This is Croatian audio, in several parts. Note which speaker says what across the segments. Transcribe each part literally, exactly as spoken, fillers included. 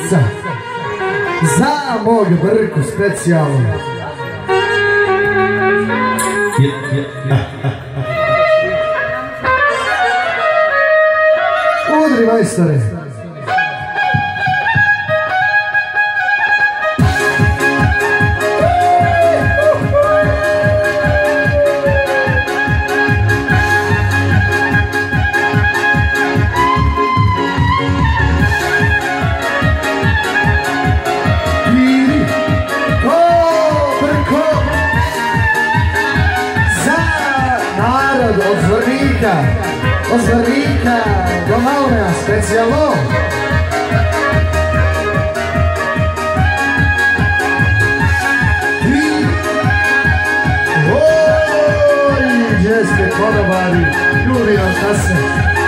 Speaker 1: srca, za mog Brku specijalno. Udri majstore. Od Zvornika, od Zvornika do Malmea specijalno. I oj, gdje ste konobari, ljudi vam kasne.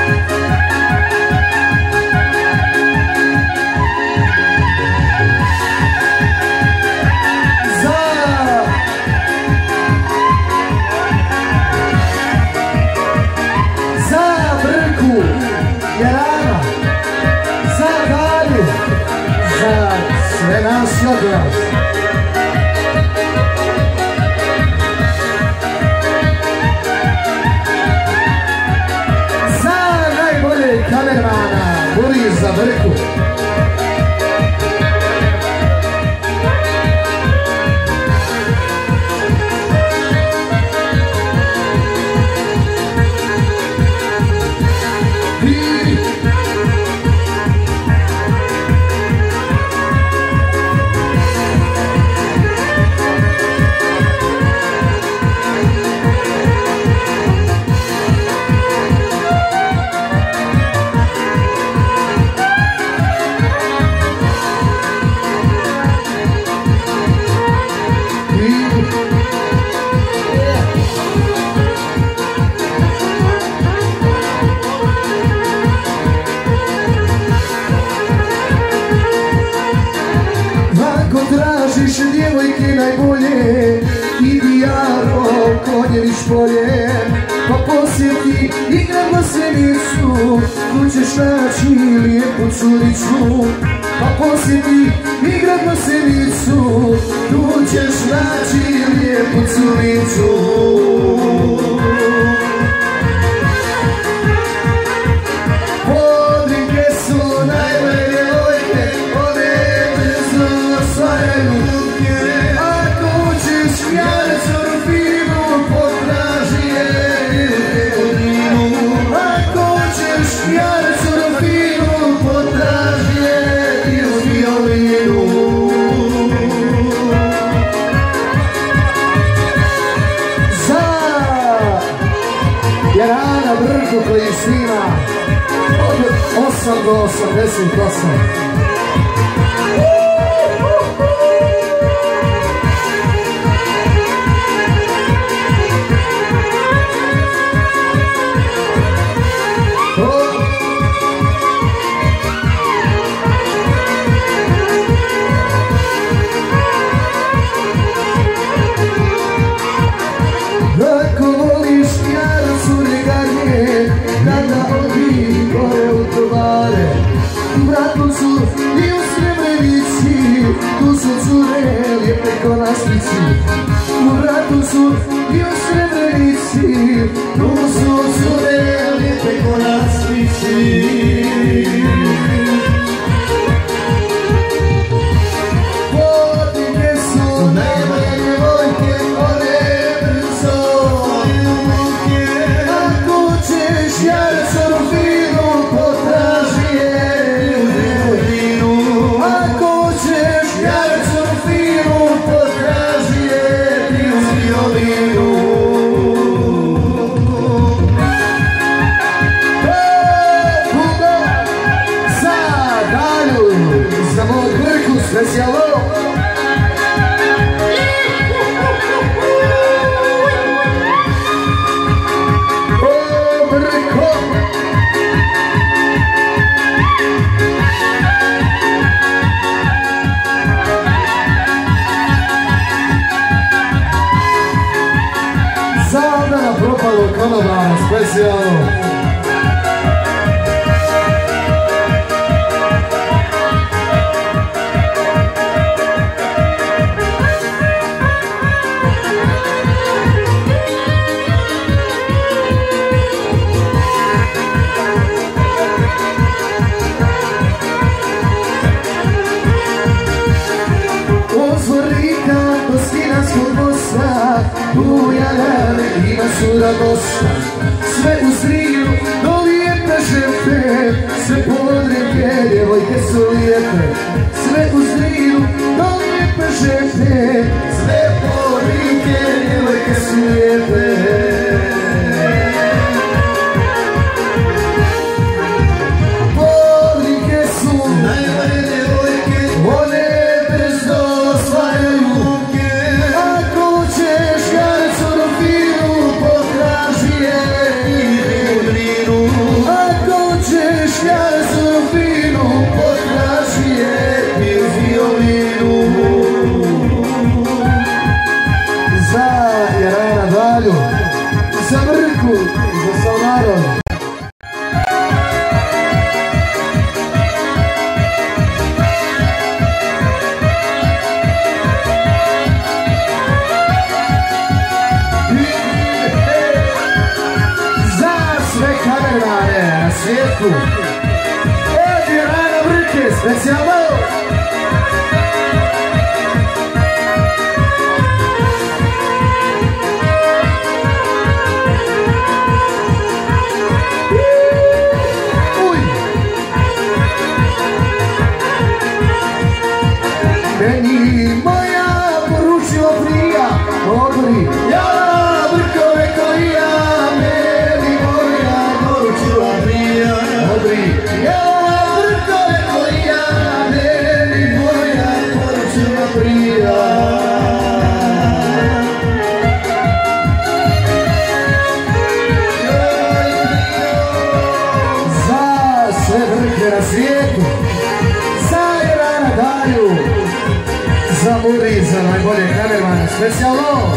Speaker 1: Jarana, za dalje, za sve nas i od nas. Za najbolje kamermana, Boris za Brku. Tražiš djevojke najbolje, idi jaro, konjeniš polje, pa posjeti i kad na Sjenicu, tu ćeš naći lijepu curicu. Pa posjeti i grad na Sjenicu, tu ćeš naći lijepu curicu. Podrinke su najbolje djevojke, one brzo osvajaju. Ako ćeš jarcu finu, potraži je violinu. Ako ćeš jarcu finu, potraži je violinu. Za Jarana Brku koji snima od osam do osamdeset osam. Ako voliš jarcu regarnje, tada odi gore u tovare. U Bratuncu i u Srebrenici, tu su cure lijepe ko na slici. U Bratuncu i u Srebrenici, tu su cure lijepe ko na slici. Podrinke su najbolje djevojke, one brzo osvajaju. Ako ćeš jarcu finu, potraži je violinu. Ako ćeš jarcu finu, potraži je violinu. Za Dalju, za mog Brku specijalno. Za Adana propalo konobara specijalno. tu Jarane, ima sura dosta, sve u Zrinu, do lijepe žene, sve Podrinke, djevojke su lijepe, sve u Zrinu, do lijepe žene, sve Podrinke, djevojke su lijepe. Za Brku, za Salnarom. Za sve kamermane na svijetu. Od Jarana Brke, specijalno. Meni moja poručila prija, odri, ja Brkove koji ja, meni moja poručila prija, odri, ja Brkove koji ja, meni moja poručila prija. Za sve Brke na svijetu, za Jarana daju, za Muri, za najbolje kamermane, specijalno!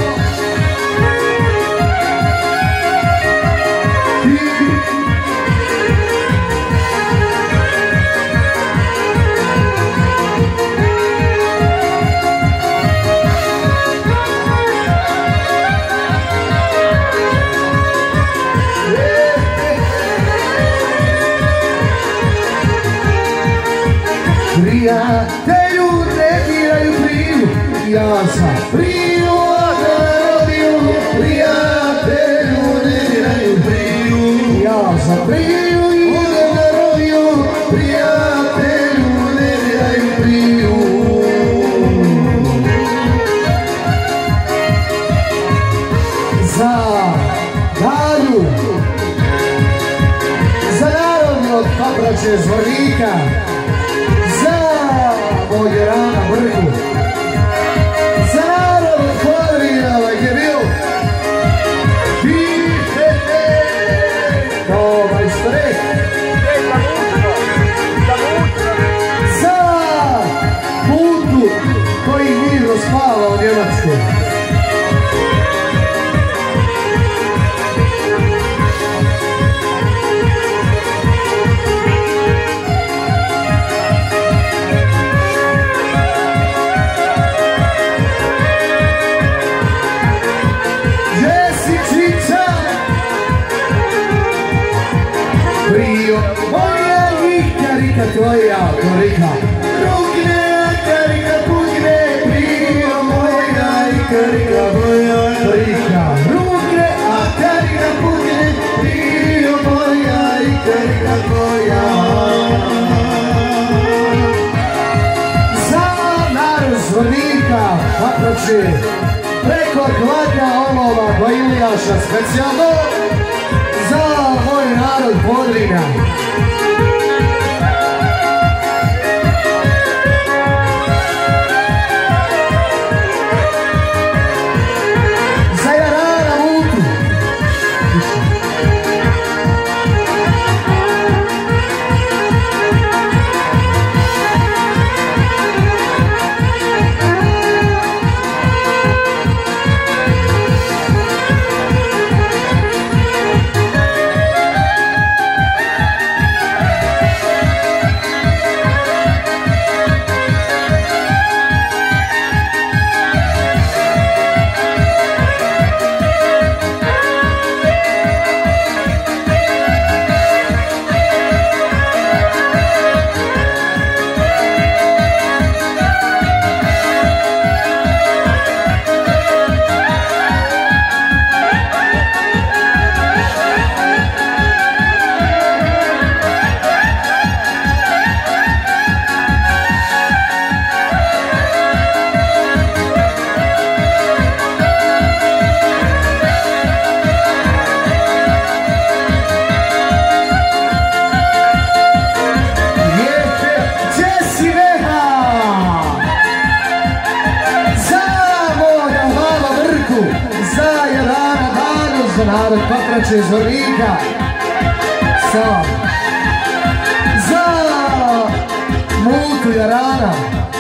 Speaker 1: Prijatelju ne diraju priju, ja sam priju narodio. Prijatelju ne diraju priju, ja sam priju i narodio. Prijatelju ne diraju priju. Za Dalju, za narodni od Papraće Zvornika, moj Jarana Brku, za narod od Podrina, like je bio kao majstre, za putu koji mirno spava u Njemačkoj. Moja ikarika tvoja korika, rugne karika pugne, prio moja ikarika tvoja korika, rugne a karika pugne, prio moja ikarika tvoja. Za narod Zvornika, Papraće, preko Kladnja Olova, Bajuljaša, specijalno za moj narod Podrina. Za Jarana Vuku. za narod Pakrače iz Zvornika. Samo za Multu Jarana.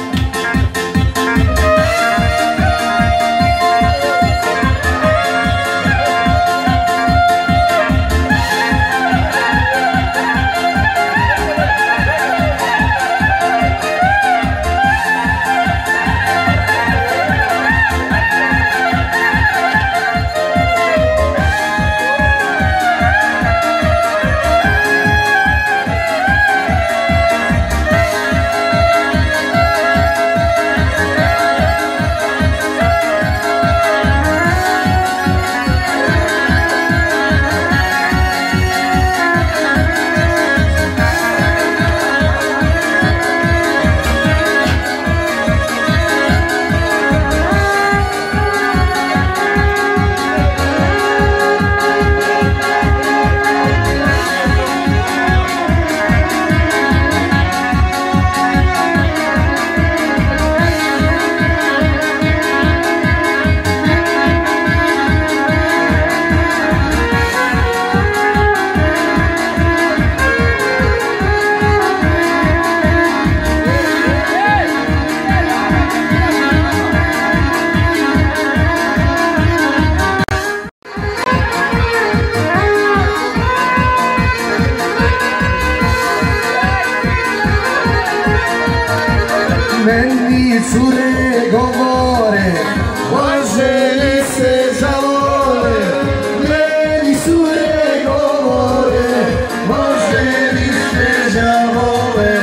Speaker 1: Meni cure govore, može li se zavole. Meni cure govore, može li se zavole.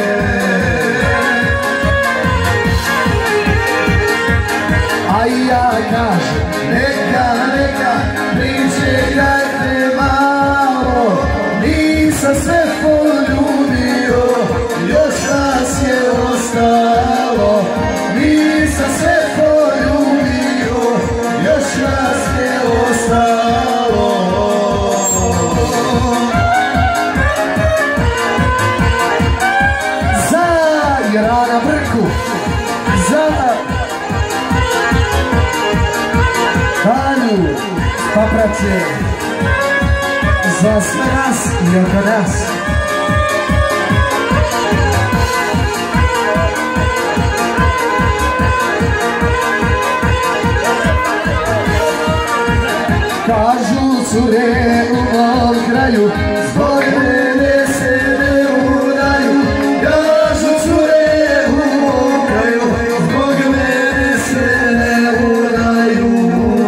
Speaker 1: A ja kažem, neka, neka, pričekajte malo. Nisam sve poljubio, još vas je ostalo. Nisam sve poljubio, još vas je ostalo. Za Jarana Brku, za Tanju Pakrače, za sve nas i oko nas. Kažu cure u mom kraju, zbog mene se ne udaju. Kažu cure u mom kraju, zbog mene se ne udaju.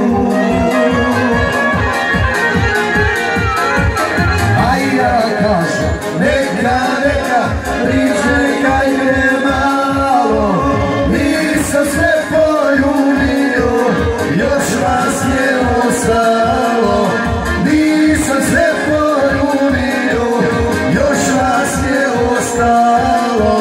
Speaker 1: A ja kažem, neka, neka, pričekajte malo. Nisam sve poljubio, još vas je ostalo. Nisam sve poljubio, još vas je ostalo.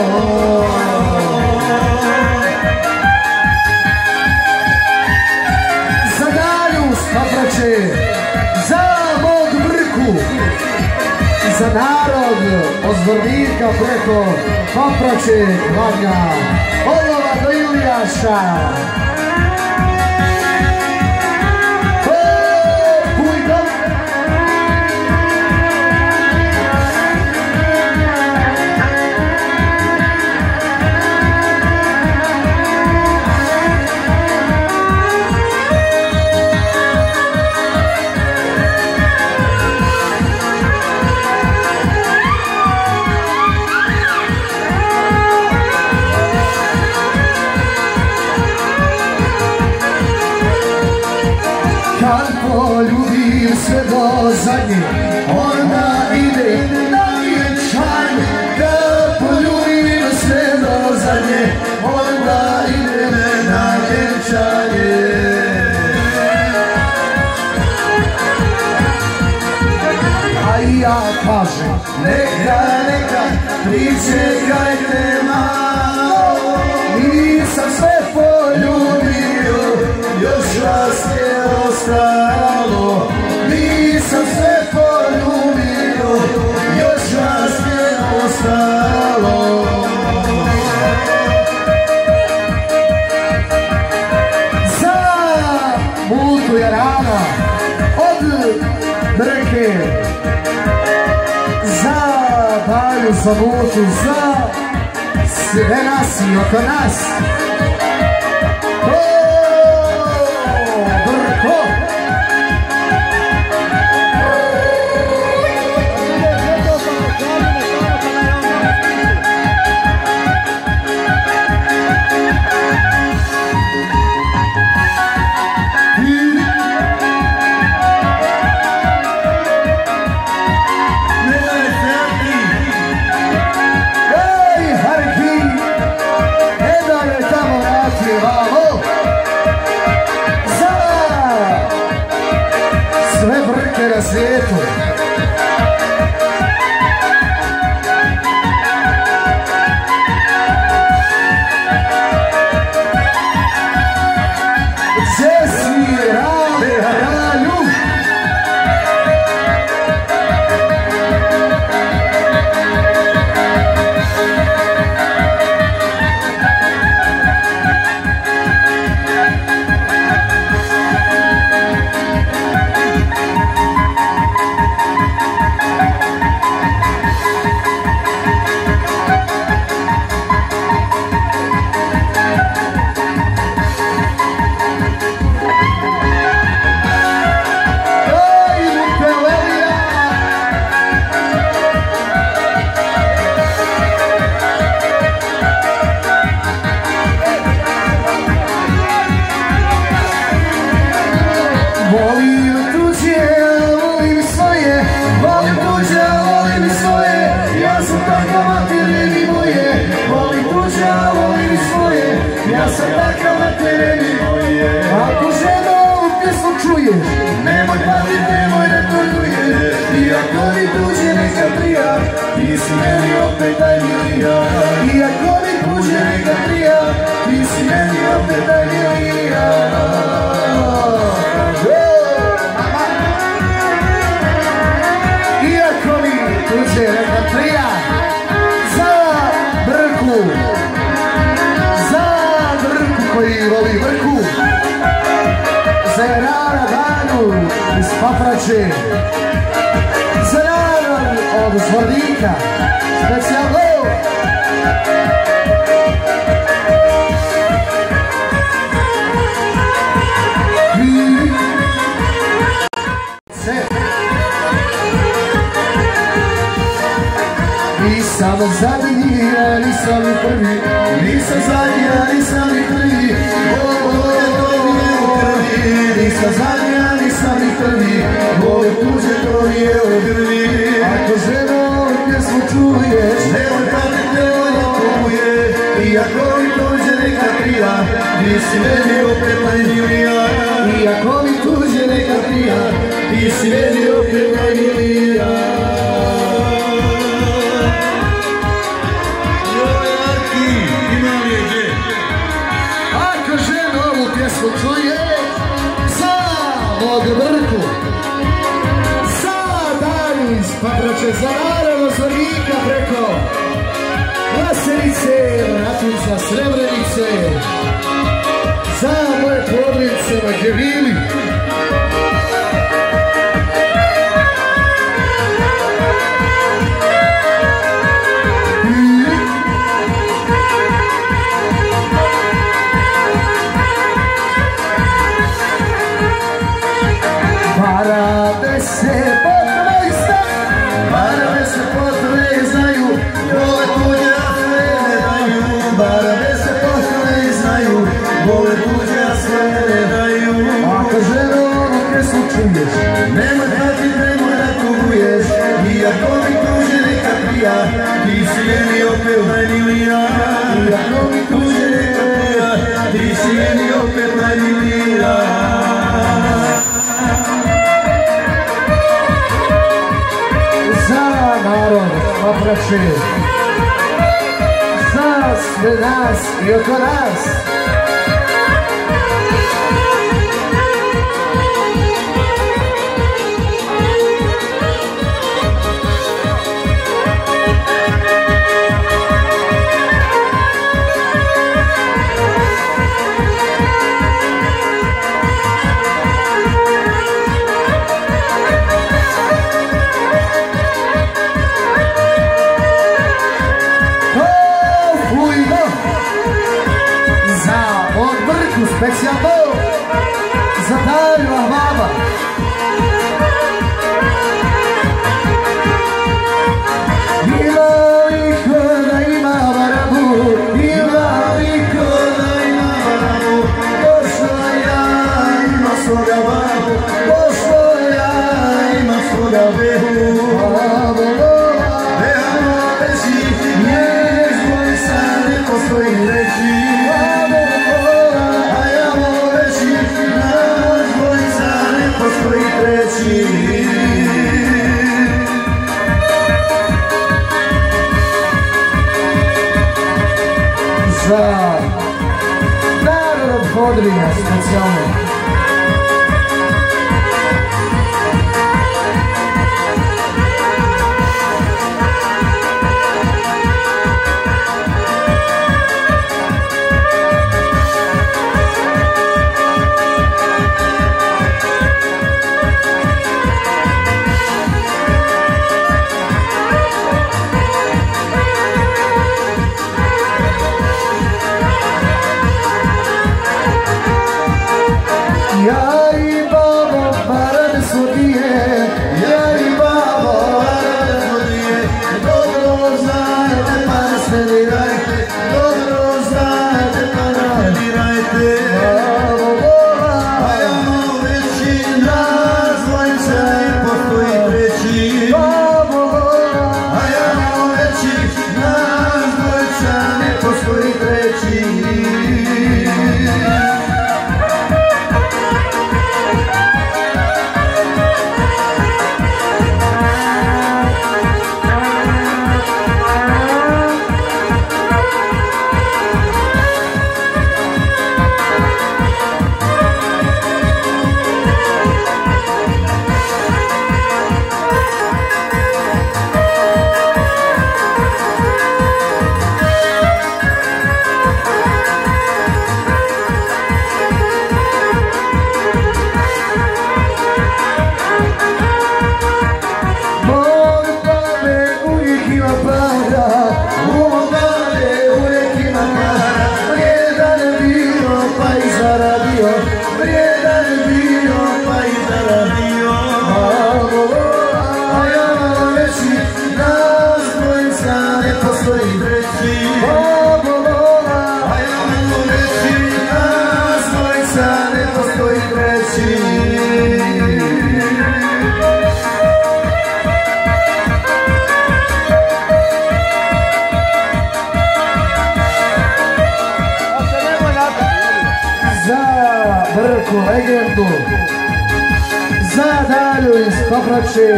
Speaker 1: Za Danju Pakrače, za mog Brku, za narod od Zvornika preko Pakrače, Vanja, Olova do Ilijaša. Kad poljubim sve do zadnje, onda ide na vjenčanje. Kad poljubim sve do zadnje, onda ide na vjenčanje. A ja kažem, neka, neka, pričekajte malo. Nisam sve poljubio, još vas je ostalo. Nisam sve poljubio, još vas je ostalo. Za Multu Jarana od Brke, za Balju Sabutu, za sve nas i oko nas. Na svijetu gdje si rade kralju ako žena ovu pjesmu čuješ, nemoj pati, nemoj da tuješ. Iako mi tuđe neka prija, ti si meni opet daj milija. Iako mi tuđe neka prija, ti si meni opet daj milija. Iako mi tuđe neka prija, za Brku, koji voli Brku, za Jarana Danu iz Paprače, za Jaran od Zvornika, specijalno. Nisam zadnji, ja nisam i prvi, nisam zadnji, ja nisam i prvi. Nisam zadnji, ja nisam i prvi, moje tuđe to nije u grvi. Ako ženo ovu pjesmu čuješ, nemoj pati, nemoj da tuješ. Iako mi tuđe neka prija, ti si meni opet najmilija. Iako mi tuđe neka prija, ti si meni opet najmilija. Ako ženo ovu pjesmu čuje, za mog Brku, za Danju iz Paprače, za naravno Zvornika preko Glasenice, Ratuca, Srebrenice, za moje Podrince, Mađevili. Barave se potrebe znaju, barave se potrebe znaju, vole tuđe a sve ne daju. Barave se potrebe znaju, vole tuđe a sve ne daju. Ako ženo ovu pjesmu čuješ, nemoj pati, nemoj da tuguješ. Iako mi tuđe neka prija, ti si meni opet najmilija. Iako mi tuđe neka prija, ti si meni opet najmilija. Za narod Paprače, za sve nas i oko nas. specijalno. Legendu za dalju iz Pakrače,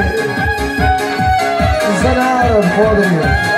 Speaker 1: za narod Podrinja.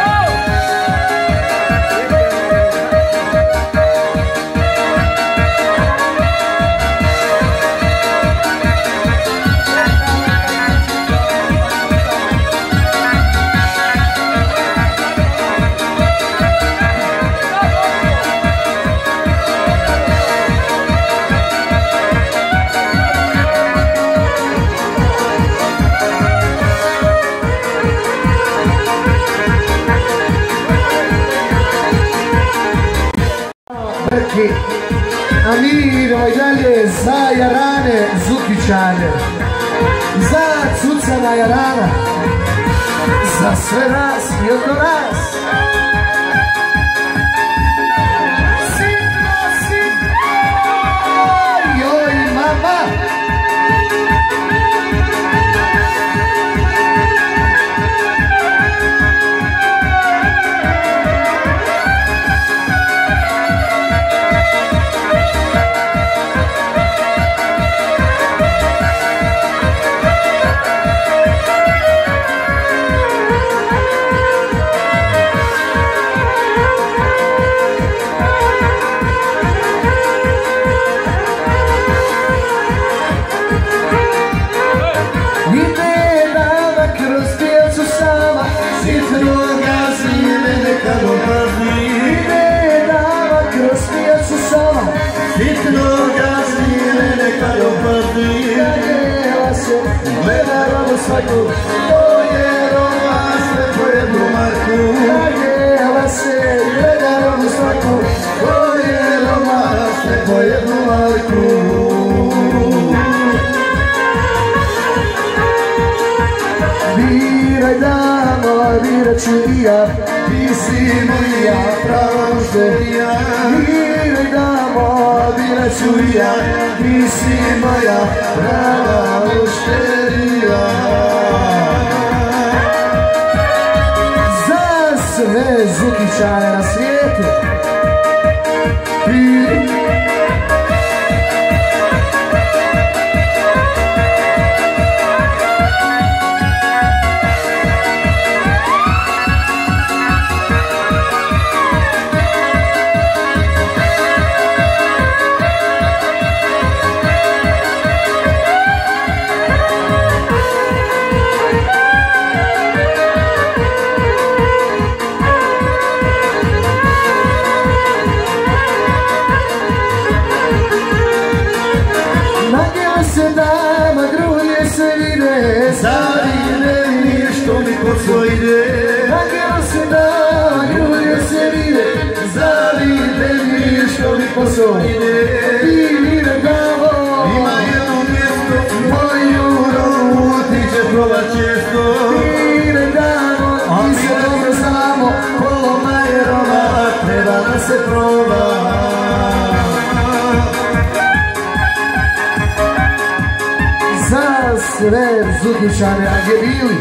Speaker 1: A mi idemo i dalje za Jarane Zukićane, za Cucana Jarana, za sve nas i oko nas. Sitno, sitno, joj mama. Svaku, to je romas, po jednu marku. Nagela se, gledam u svaku, to je romas, po jednu marku. Biraj damo, birat ću i ja, ti si moja prava mušterija. Biraj damo, birat ću i ja, ti si moja prava mušterija. Sve Zukićane na svijetu. zavide što mi posao ide. Tako se da ljudje se vide, zavide mi što mi posao ide. Ti ne damo, ima jedno mjesto, moju rovu ti će probat često. Ti ne damo, mi se dobro znamo, poloma je rova, treba da se proba. Za sve Zukićane, a gdje bili?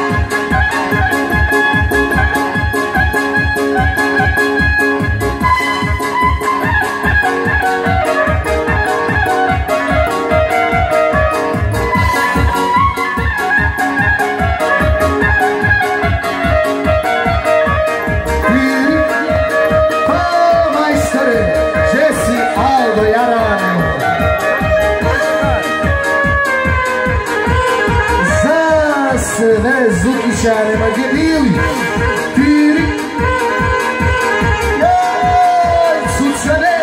Speaker 1: Sve Zukićane, ma gdje bili? Piri Jaj, Zućane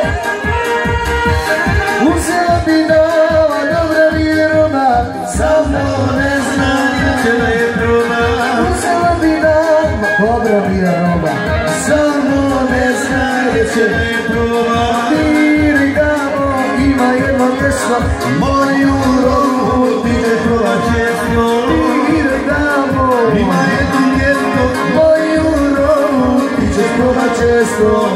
Speaker 1: uzela bi nova dobra vjeroma, samo ne znam gdje je proba. Uzela bi nova dobra vjeroma, samo ne znam gdje je proba. Piri damo, ima jedno mjesto, moju rovu ti ne proba često. Ima jedno mjesto, moju rovu ti ćeš probat često.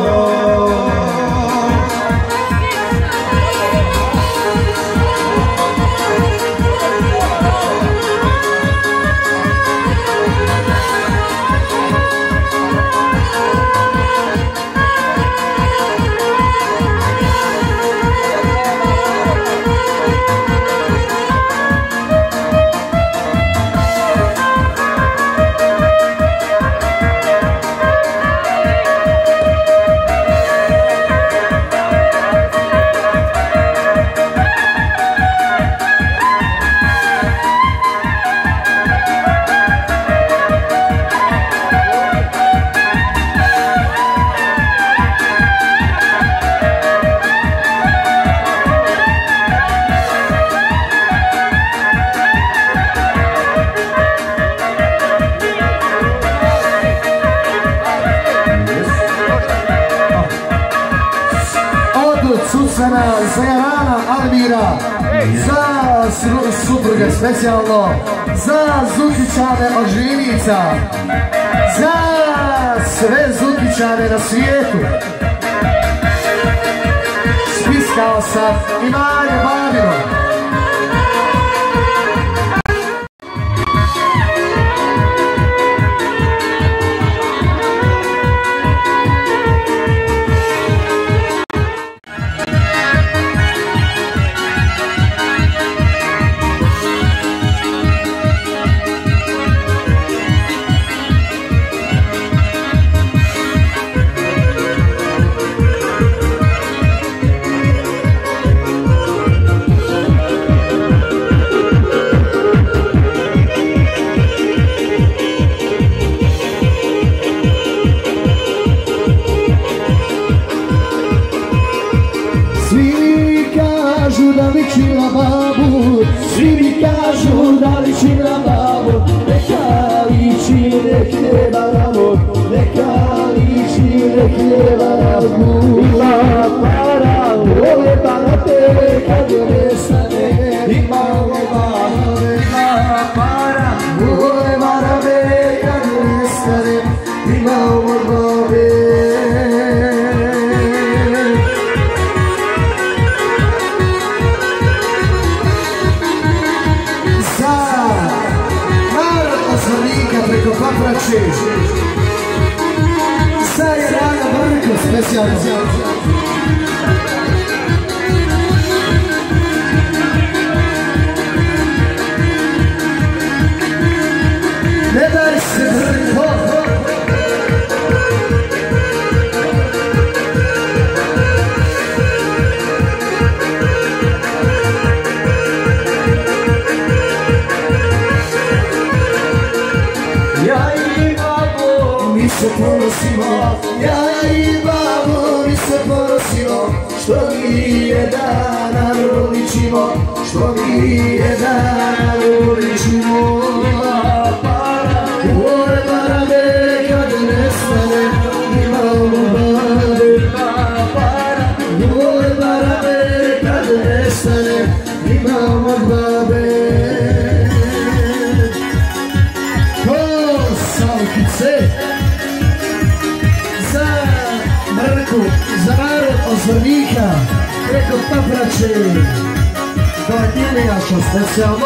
Speaker 1: Susana, Zajarana, Almira, za supruge specijalno, za Zukićane od Živinica, za sve Zukićane na svijetu. Spiskao sam Imanje Babino. Da ličim na babu, svi mi kažu da ličim na babu. Neka liči, nek treba namo, neka liči, nek treba namo. Ima para, ove banate, kad je nestane. Ima ove banate, ima para, ove banate, kad je nestane. Ima ove banate. Preko Paprače Zajarana Brnko specijalno. Ne daj se Brnko. Mi se ponosimo, ja i babo, mi se ponosimo, što mi jedan uličimo, što mi jedan uličimo. Aleži, to je Milijašo specijalno.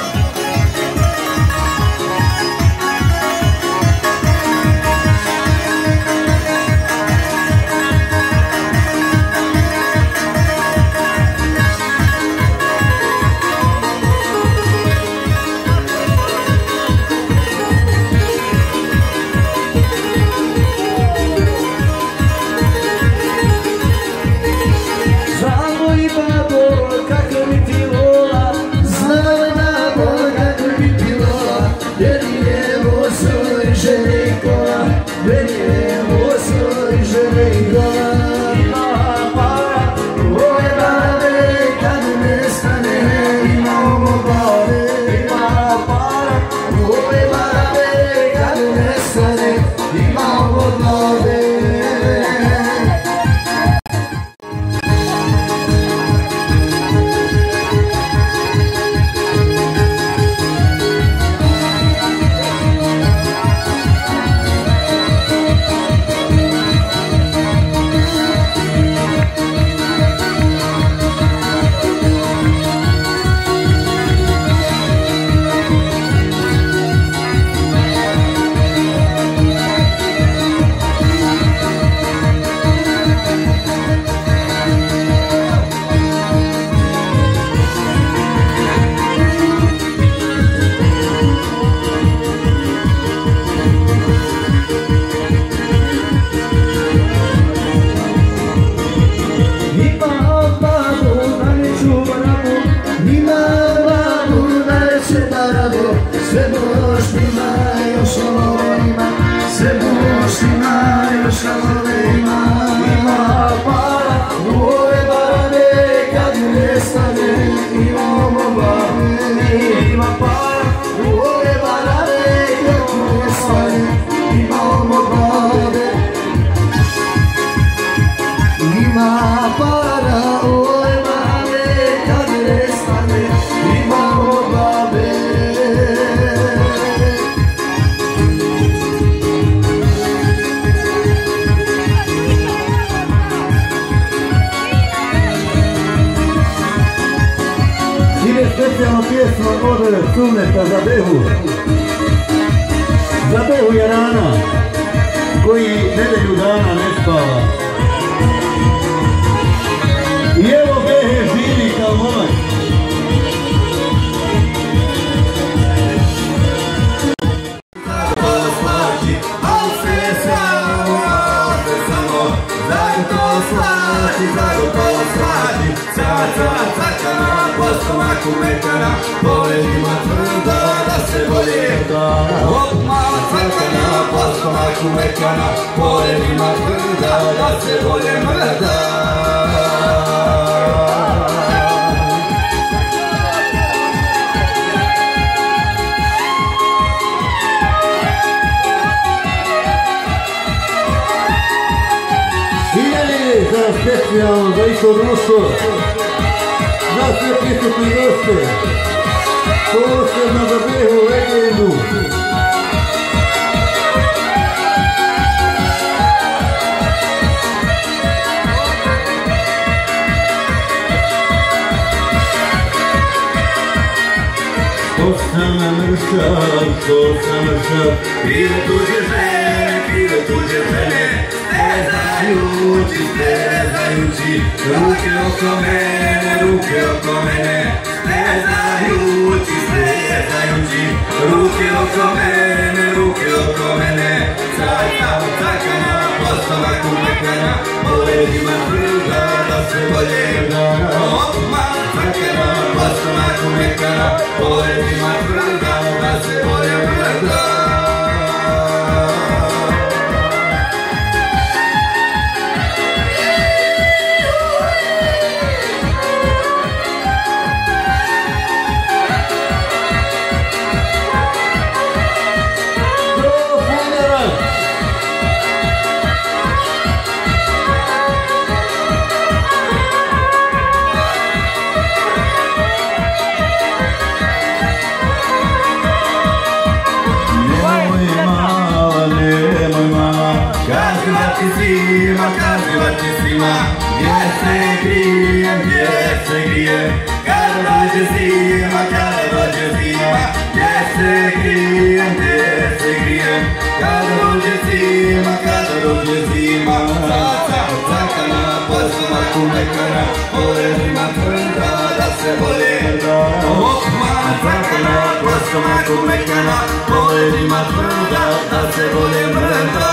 Speaker 2: Specijalna pjesma od Suneta za Behu. Za Behu Jarana, koji nedelju dana ne spava. I evo Behe živi kao momak.
Speaker 3: Mekana, poledima tvrda da se bolje Hop, mala crkana, postomaku mekana, poledima tvrda da se bolje mrda.
Speaker 2: Hiljani za specijalno za isto društvo. Za sve prisutne goste, posebno za Behu legendu. Što sam mršav, što sam mršav,
Speaker 3: Krive tuđe žene, krive tuđe žene, stezajući, stezajući, ruke oko mene, ruke oko mene, stezajući, stezajući, ruke oko mene, ruke oko mene, cajka, cajkana, postomaku mekana, poledima tvrda da se bolje da. Opma, cajkana, postomaku mekana, poledima tvrda da se bolje mrda. Kazivati svima, kazivati svima, gdje se krijem, gdje se krijem, kada dođe zima, kada dođe zima, gdje se krijem, gdje se krijem, kada dođe zima, kada dođe zima. Caca, cakana, po stomaku mekana, poleđima tvrda, da se bolje mrda. Okmana, cakana, po stomaku mekana, poleđima tvrda, da se bolje mrda.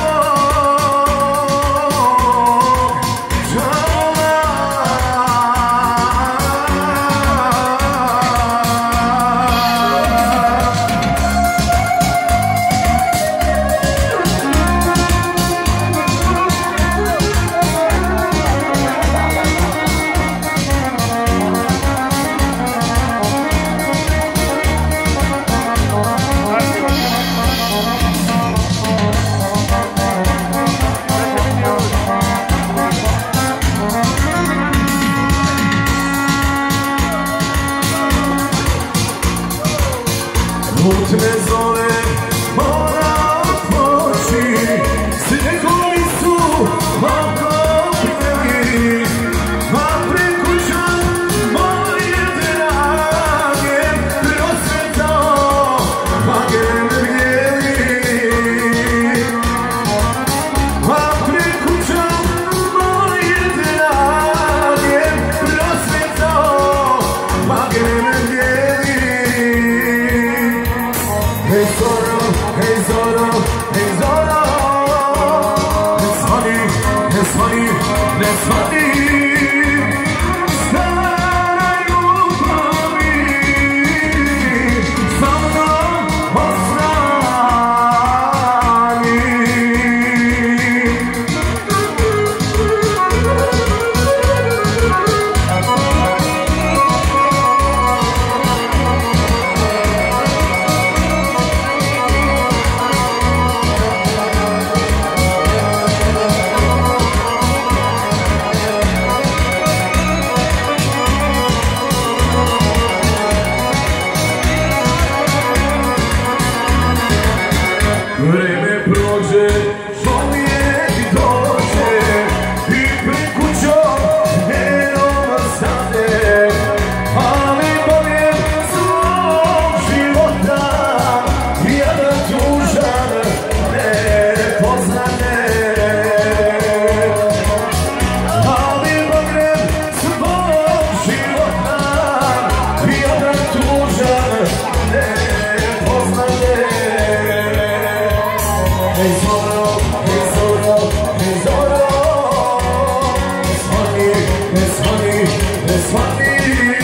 Speaker 1: Žalola tesoro, tesoro, tesoro. It's funny, it's funny, it's funny.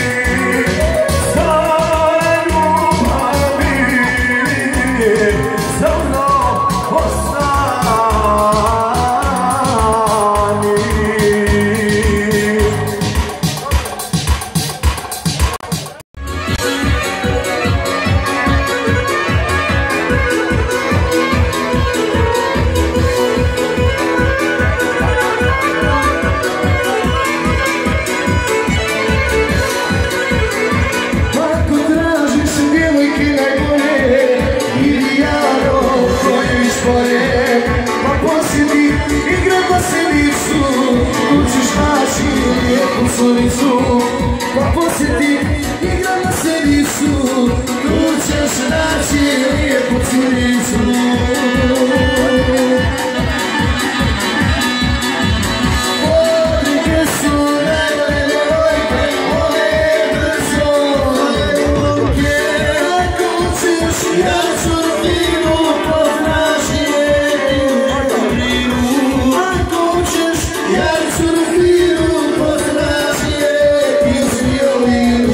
Speaker 1: Pa posjeti igra na sedicu, tu ćeš naći lijepu curicu. Odlike su najbolje djevojke, one brzo ljuke. Ako ćeš jaču finu, potraži violinu. Ako ćeš jaču finu, potraži violinu.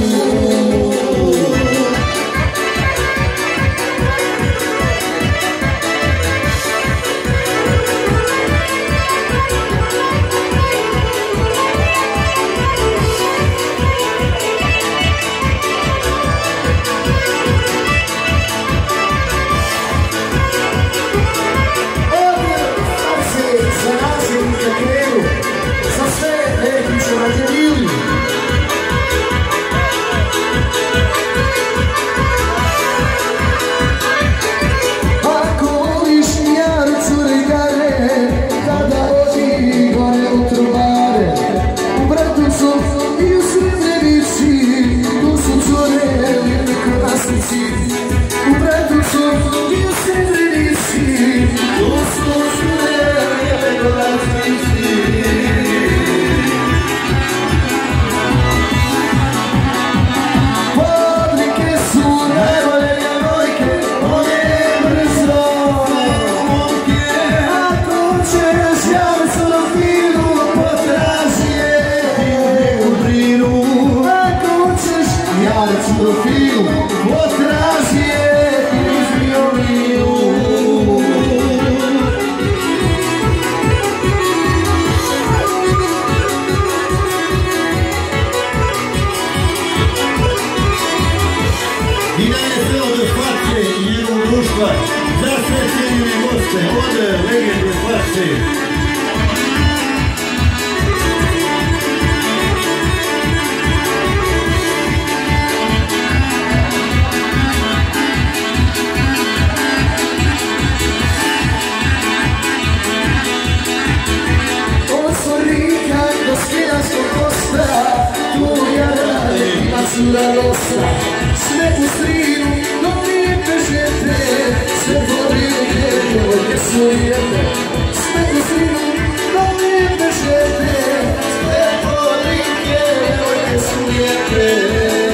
Speaker 1: Sve u strinu, no nije pežete, sve porilike, djevojke su lijepe. Sve u strinu, no nije pežete, sve porilike, djevojke su lijepe.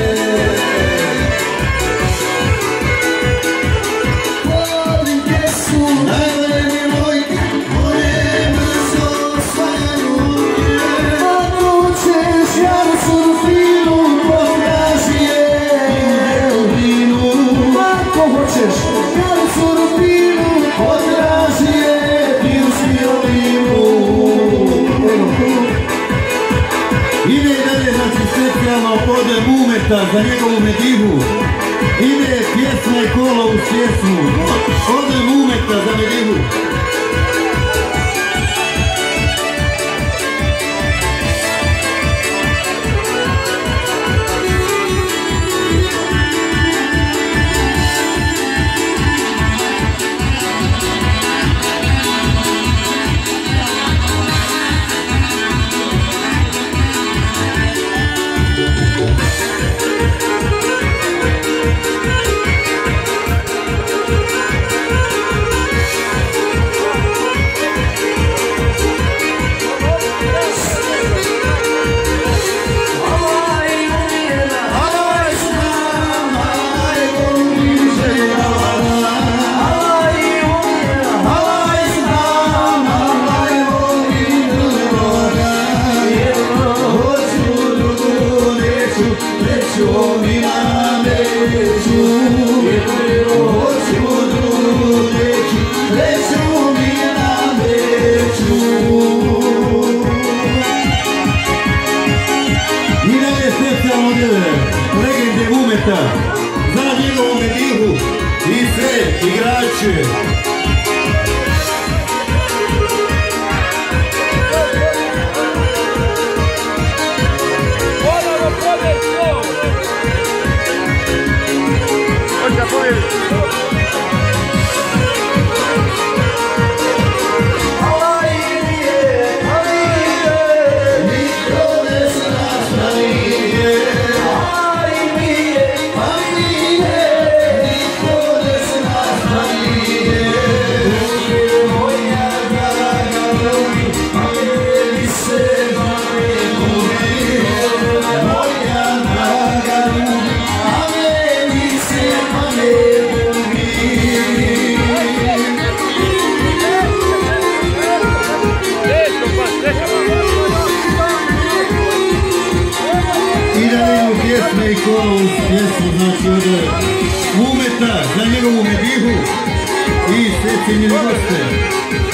Speaker 1: Porilike su najbolje djevojke, one brzo osvajaju. Ako ćeš jaru surfinu, potraži je violinu. Ako hoćeš jaru surfinu, potraži je violinu.
Speaker 2: Ide dalje, znači specijalno ode Mumeta za njegovu Medihu. Ide pjesma i kolo u pjesmu. Ode Mumeta za Medihu.
Speaker 1: sreću mi nameću.
Speaker 2: I dalje specijalno od legende Mumeta za njegovu Medihu i sve igrače. I kola uz pjesmu, znači od Mumeta za njegovu Medihu i sve cijenjeni goste.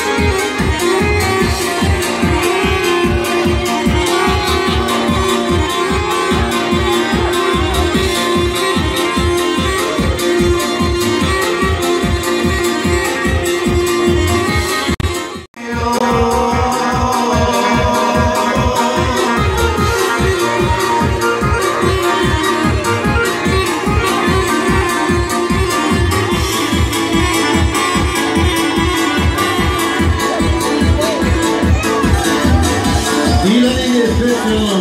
Speaker 2: I da nije specijalno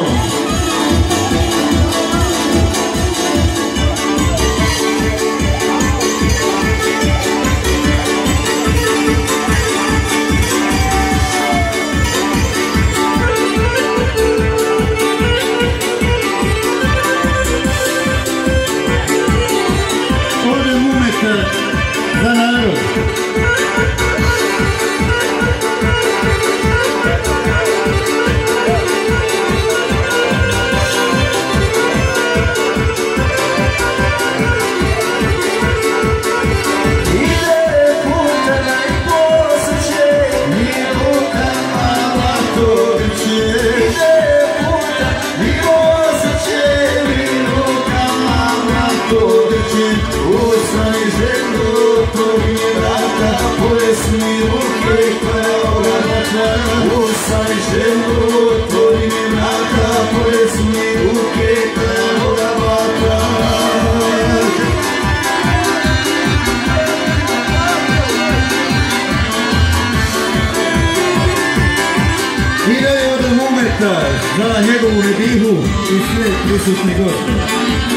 Speaker 2: od Mumeta za narod.
Speaker 1: Usani ženu, to mi je vrata, polesni ruke kao vrata. Usani ženu, to mi je vrata, polesni ruke kao vrata.
Speaker 2: I da je od Mumeta za njegovu Medihu i sve prisutni goste.